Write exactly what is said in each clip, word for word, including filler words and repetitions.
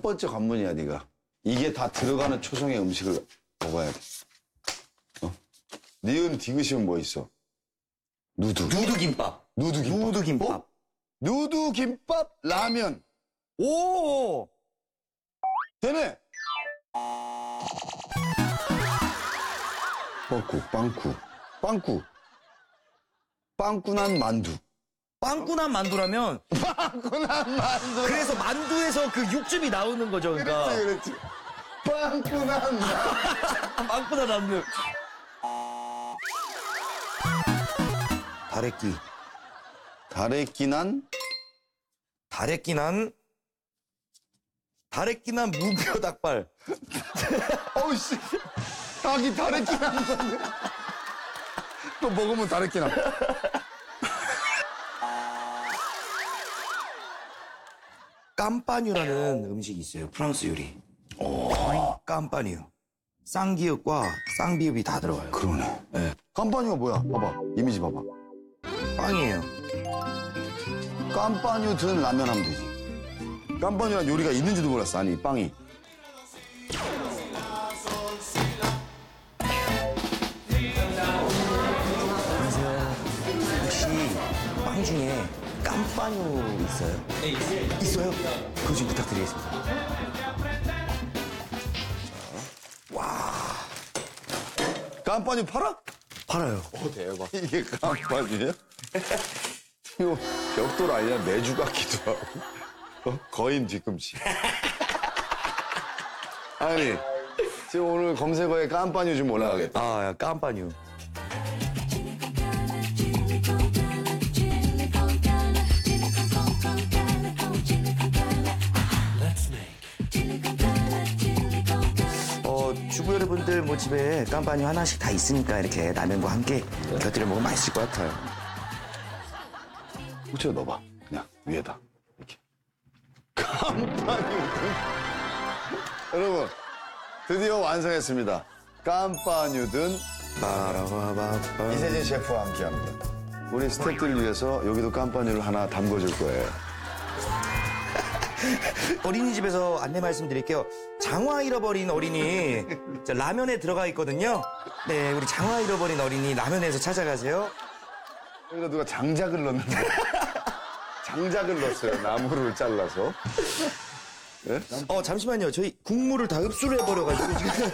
번째 관문이야, 네가. 이게 다 들어가는 초성의 음식을 먹어야 돼. 어? 니은 디귿이면 뭐 있어? 누드. 누드김밥. 누드김밥. 누드김밥. 어? 누드김밥, 라면. 오! 되네! 빵꾸, 빵꾸, 빵꾸. 빵꾸난 만두. 빵꾸난 만두라면 빵꾸난 만두. 그래서 만두에서 그 육즙이 나오는 거죠, 그러니까. 그렇지, 그렇지. 빵꾸난 만두. 빵꾸난 만두. 다래끼. 다래끼난? 다래끼난 다래끼난 무뼈 닭발. 어우, 씨. 닭이 다래끼난 건데. 또 먹으면 다래끼난. 깜빠뉴라는 음식이 있어요. 프랑스 요리. 오, 깜빠뉴. 쌍기읍과 쌍비읍이 다 들어가요. 그러네. 네. 깜빠뉴가 뭐야? 봐봐. 이미지 봐봐. 빵이에요. 깜빠뉴 든 라면 하면 되지. 깜빠뉴란 요리가 있는지도 몰랐어. 아니, 빵이. 안녕하세요. 혹시 빵 중에 깜빠뉴 있어요? 네, 있어요. 있어요? 그거 좀 부탁드리겠습니다. 깜빠뉴 팔아? 팔아요. 오, 대박. 이게 깜빠뉴야? 이거 벽돌 아니야? 매주 같기도 하고. 어? 거인 뒤꿈치. 아니, 지금 오늘 검색어에 깜빠뉴 좀 올라가겠다. 아, 깜빠뉴. 어, 주부 여러분들 뭐 집에 깜빠뉴 하나씩 다 있으니까 이렇게 라면과 함께 곁들여 먹으면 맛있을 것 같아요. 후추 넣어봐. 그냥 위에다. 이렇게. 깜빠뉴. 여러분, 드디어 완성했습니다. 깜빠뉴 든 빠라바바바. 이세진 셰프와 함께합니다. 우리 스태프들을 위해서 여기도 깜빠뉴를 하나 담궈줄 거예요. 어린이집에서 안내 말씀드릴게요. 장화 잃어버린 어린이 자, 라면에 들어가 있거든요. 네, 우리 장화 잃어버린 어린이 라면에서 찾아가세요. 여기다 누가 장작을 넣는데. 장작을 넣었어요. 나무를 잘라서. 네? 어, 잠시만요. 저희 국물을 다 흡수를 해버려가지고 지금.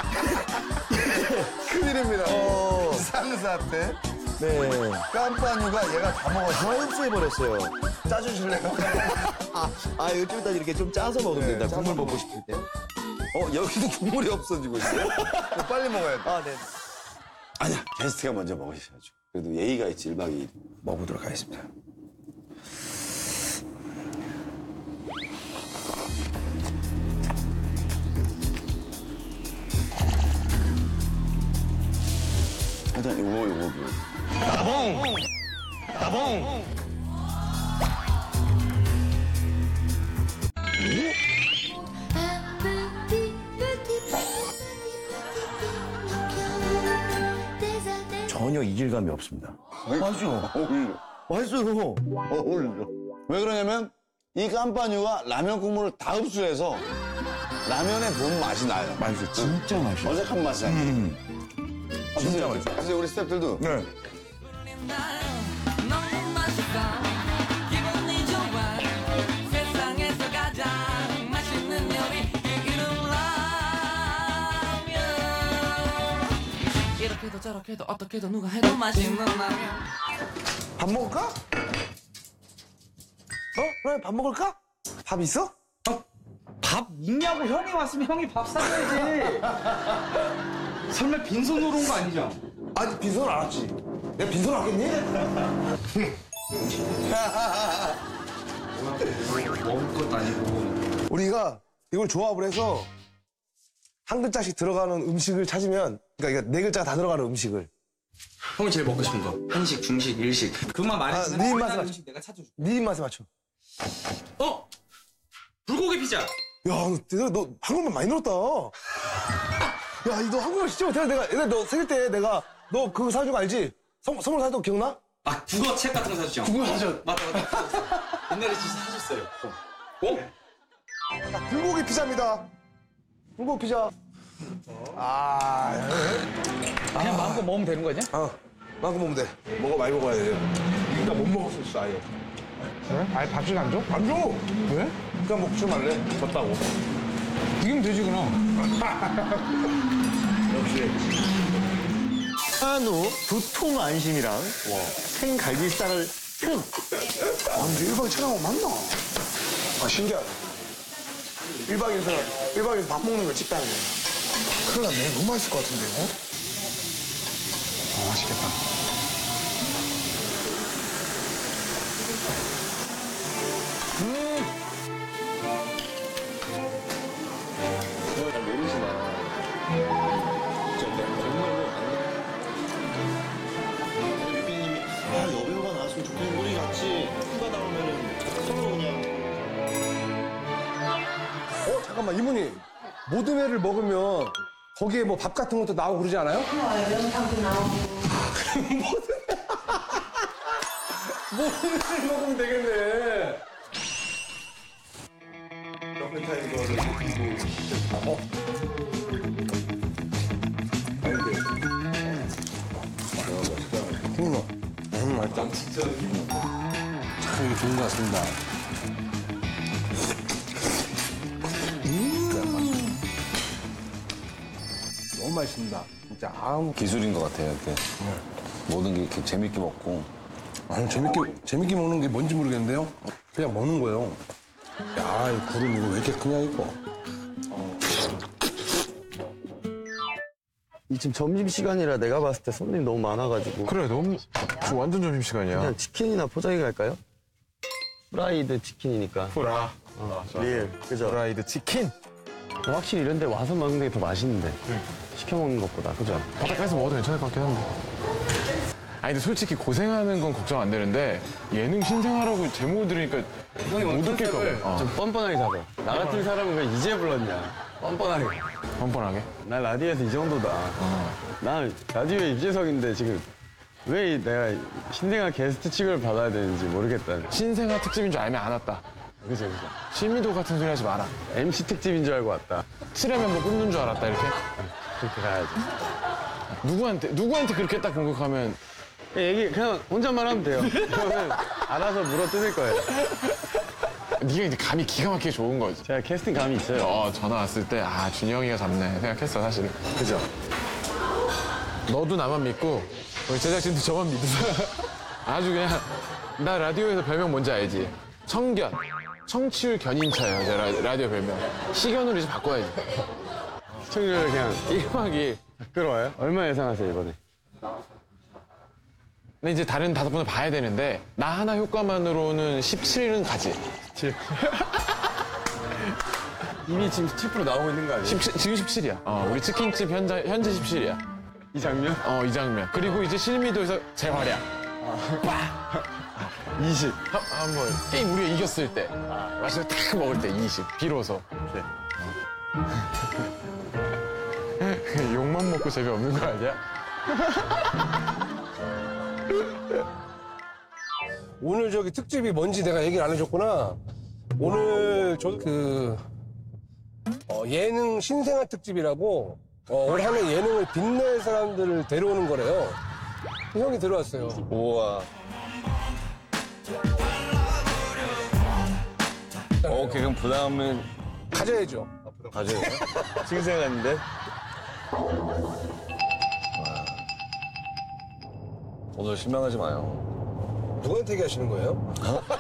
큰일입니다. 어, 상사태. 네. 깜빠뉴가 얘가 다 먹었어. 다 흡수해버렸어요. 짜주실래요? 아, 아, 요즘 따 이렇게 좀 짜서 먹으면 네, 된다. 짜서 국물 먹고 먹어. 싶을 때. 어, 여기도 국물이 없어지고 있어요. 빨리 먹어야 돼. 아, 네. 아니야, 게스트가 먼저 먹으셔야죠. 그래도 예의가 있지, 일 박 이 일. 먹어보도록 하겠습니다. 일단 요거, 요거, 요거. 나봉! 나봉! 전혀 이질감이 없습니다. 맛있죠? 어울려. 맛있어요. 어울려. 왜 그러냐면, 이 깜빠뉴가 라면 국물을 다 흡수해서 라면의 본 맛이 나요. 맛있어. 진짜 맛있어. 어색한 맛이 아니에요. 음. 아, 진짜 드세요. 맛있어. 사실 우리 스태프들도 네. 너무 맛있어 기분이 좋아 세상에서 가장 맛있는 요리 이 이름 라면 이렇게도 저렇게도 어떻게도 누가 해도 맛있는 라면 밥 먹을까? 어? 그래, 밥 먹을까? 밥 있어? 밥 있냐고 형이 왔으면 형이 밥 사줘야지. 설마 빈손으로 온 거 아니죠? 아니, 빈손 안 왔지. 내가 빈손 왔겠니? 먹을 것도 아니고. 우리가 이걸 조합을 해서 한 글자씩 들어가는 음식을 찾으면, 그러니까 이거 네 글자가 다 들어가는 음식을. 형이 제일 먹고 싶은 거. 한식, 중식, 일식. 그만 말했으면 아, 네 한 입맛에 음식 내가 찾아줄게. 네 입맛에 맞춰. 어? 불고기 피자. 야, 너, 너, 너 한국말 많이 늘었다. 야, 너 한국말 진짜 못해. 내가, 옛날에 너 생일 때 내가 너 그거 사준 거 알지? 선, 선물 사준 거 기억나? 아, 국어 책 같은 거 사주죠? 국어 사줘. 맞다, 맞다. 옛날에 진짜 사줬어요. 어? 불고기 피자입니다. 불고기 피자. 아, 그냥 마음껏 먹으면 되는 거냐? 어, 만큼 먹으면 돼. 먹어, 많이 먹어야 돼. 일단 못 먹을 수 있어, 아예. 그래? 아예 밥줄 안 줘? 안 줘! 왜? 그냥 먹지 말래. 졌다고. 이기면 되지 그럼. 역시. 한우 두통 안심이랑 생갈비살을 듬. 아, 근데 일 박에 촬영하고 맞나? 아, 신기하다. 일 박에서, 일 박에서 밥 먹는 걸 찍다니. 큰일 났네. 너무 맛있을 것 같은데, 어? 아, 맛있겠다. 유빈님이 아 여배우가 나왔으면 좋겠는 우리 같이 휴가 나오면은 서로 그냥 어, 잠깐만, 이모님. 모든 회를 먹으면 거기에 뭐 밥 같은 것도 나오고 그러지 않아요? 명탕도 나오고. 모든 회를 먹으면 되겠네. 어. 음, 맛있다. 참 이게 좋은 것 같습니다. 음. 너무 맛있습니다. 진짜 아무 기술인 것 같아요. 이렇게 모든 게 이렇게 재밌게 먹고. 아니 재밌게 재밌게 먹는 게 뭔지 모르겠는데요. 그냥 먹는 거예요. 야, 이 구름 이거 왜 이렇게 크냐 이거. 지금 점심시간이라 내가 봤을 때 손님이 너무 많아가지고 그래 너무 완전 점심시간이야. 그냥 치킨이나 포장해 갈까요? 프라이드 치킨이니까 후라. 리얼 그죠? 프라이드 치킨. 확실히 이런 데 와서 먹는 게 더 맛있는데 시켜 먹는 것보다 그죠? 바닷가에서 먹어도 괜찮을 것 같긴 한데. 아니 근데 솔직히 고생하는 건 걱정 안 되는데 예능 신생아라고 제목을 들으니까 못 웃길까 봐. 어. 좀 뻔뻔하게 잡아. 나 같은 사람은 왜 이제 불렀냐? 뻔뻔하게. 뻔뻔하게. 난 라디오에서 이 정도다. 난 라디오의 유재석인데 지금 왜 이- 내가 신생아 게스트 취급을 받아야 되는지 모르겠다. 신생아 특집인 줄 알면 안 왔다. 그죠, 그죠. 신미도 같은 소리 하지 마라. 엠씨 특집인 줄 알고 왔다. 트레 멤버 뽑는 줄 알았다 이렇게. 그렇게 가야지. 누구한테 누구한테 그렇게 딱 공격하면 그냥 얘기 그냥 혼잣말 하면 돼요. 그러면 알아서 물어 뜯을 거예요. 네가 이제 감이 기가 막히게 좋은 거지. 제가 캐스팅 감이 있어요. 어 전화 왔을 때 아 준영이가 잡네 생각했어 사실은. 그죠? 너도 나만 믿고 우리 제작진도 저만 믿으세요. 아주 그냥 나 라디오에서 별명 뭔지 알지? 청견. 청취율 견인차예요 제 라, 라디오 별명. 시견으로 이제 바꿔야지. 시청률 그냥 일박이. 끌어와요? 얼마 예상하세요, 이번에? 근데 이제 다른 다섯 분을 봐야 되는데 나 하나 효과만으로는 십칠은 가지. 이미 지금 칠 퍼센트 나오고 있는 거 아니에요? 십칠, 지금 십칠이야. 어, 우리 치킨집 현재, 현재 십칠이야. 이 장면? 어, 이 장면. 그리고 이제 실미도에서 재활약. 이십. 한, 한번 게임 우리가 이겼을 때. 맛있게 탁 먹을 때 이십. 비로소. 네. 욕만 먹고 재미없는 거 아니야? 오늘 저기 특집이 뭔지 내가 얘기를 안 해줬구나. 오늘 저 그 어, 예능 신생아 특집이라고 어, 올 한 해 예능을 빛낼 사람들을 데려오는 거래요. 형이 들어왔어요. 우와. 오케이, 그럼 부담은 가져야죠. 가져요. 신생아인데? 오늘 실망하지 마요. 누구한테 얘기하시는 거예요?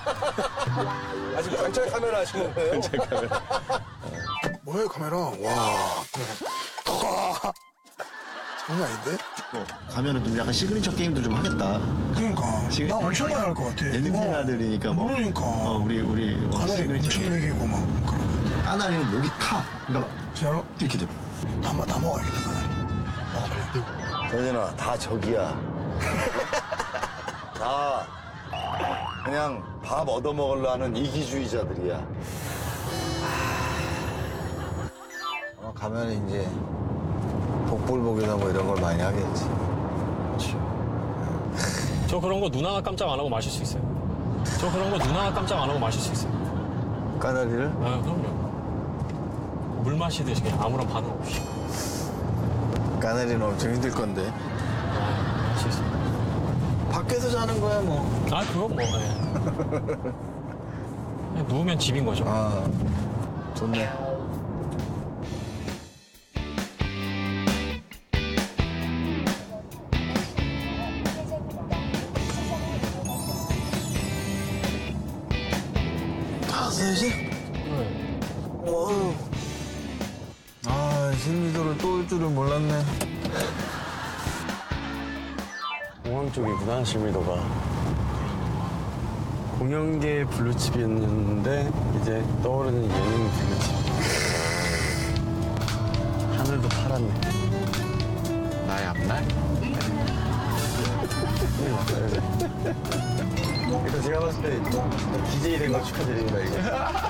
아직 관찰 카메라 하시는 거예요? 관찰 카메라. 뭐예요 카메라? 와. 장난 아닌데? 가면은 좀 약간 시그니처 게임도 좀 하겠다. 그러니까 지금- 나 엄청 많이 할 것 같아. 예능 생활들이니까 뭐. 모르니까. 어, 우리 우리 뭐 하늘이 시그니처 엄청 게임. 얘기고 막 그런. 까나리는 목이 타. 그러니까 진짜로? 이렇게 돼. 다, 먹- 다 먹어야겠다 나는. 정진아, 다 적이야. 다 그냥 밥 얻어먹으려 하는 이기주의자들이야. 어, 가면 이제 복불복이나 뭐 이런 걸 많이 하겠지. 저 그런 거 눈 하나 깜짝 안 하고 마실 수 있어요. 저 그런 거 눈 하나 깜짝 안 하고 마실 수 있어요. 까나리를? 아, 그럼요. 물 마시듯이 그냥 아무런 반응 없이. 까내리는 엄청 힘들 건데. 할 수 있어요. 밖에서 자는 거야 뭐. 아, 그건 뭐. 예. 그냥 누우면 집인 거죠. 아 좋네. 다섯시? 어휴. 아, 신미도를 또 올 줄은 몰랐네. 공항 쪽이구나, 실미도가. 공연계 블루칩이었는데 이제 떠오르는 예능 블루칩. 하늘도 파랗네. 나의 앞날? 일단 제가 봤을 때 디제이 된 거 축하드립니다, 이거.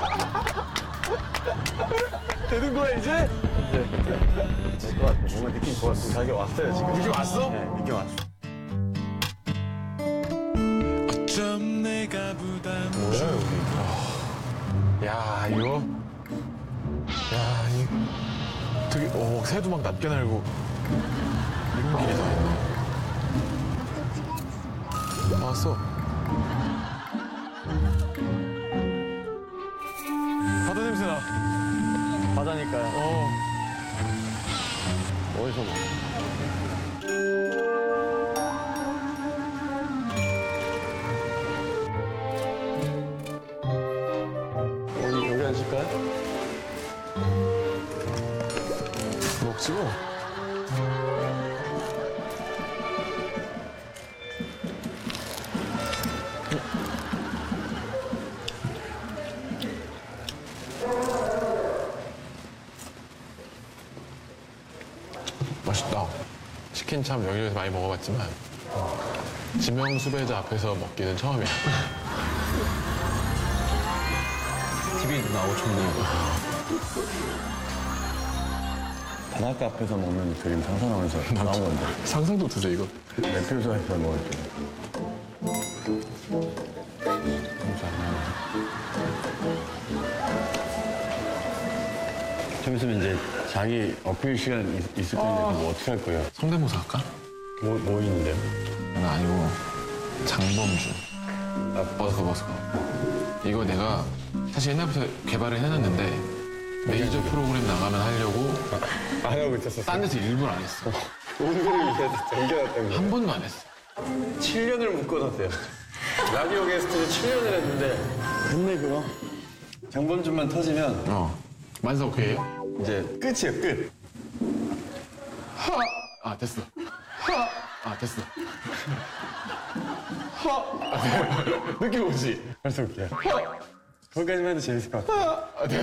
되는 거야, 이제? 네. 될것 같아. 뭔가 느낌 좋았어. 자기 왔어요, 지금. 느낌 왔어? 네, 느낌 왔어. 뭐야, 여기. 야, 이거. 야, 이 되게, 오, 새도 막 낮게 날고. 이런 길이 다 있네. 나왔어. 바다 냄새 나. 바다니까요. 어. 어디서 뭐. 여기, 여기 앉을까요? 먹지 뭐. 맛있다. 치킨 참 여기저기서 많이 먹어봤지만 지명수배자 앞에서 먹기는 처음이야. 티비에도 나오고 좋네요. 바닷가 앞에서 먹는 그림 상상하면서 나온 건데. 상상도 드세 이거. 매표소에서 먹을 때. 좀 있으면 이제 자기 어필 시간 있, 있을 텐데 뭐 어떻게 할 거예요? 성대모사 할까? 뭐, 뭐 있는데요? 그건 아니고 장범준. 아, 버스커 버스커. 이거 내가 사실 옛날부터 개발을 해놨는데 메이저 프로그램 나가면 하려고 안 하고 있었어. 딴 데서 일부러 안 했어. 오늘을 위해서 정겨웠던 거. 한 번도 안 했어. 칠 년을 묶어놨대요. 라디오 게스트를 칠 년을 했는데. 근데 그거 장범준만 터지면 어. 만사 오케이예요? 이제 끝이에요, 끝. 하! 아 됐어. 하! 아 됐어. 하! 아, 네. 느낌 오지? 벌써 웃겨요. 거기까지만 해도 재밌을 것 같아. 아, 네.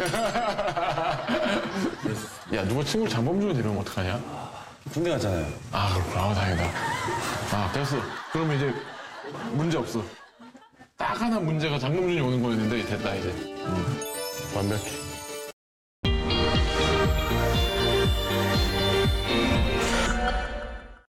야 누가 친구를 장범준을 데려오면 어떡하냐? 군대 갔잖아요. 아 그렇구나. 아, 다행이다. 아 됐어. 그러면 이제 문제 없어. 딱 하나 문제가 장범준이 오는 거였는데 됐다 이제. 완벽해.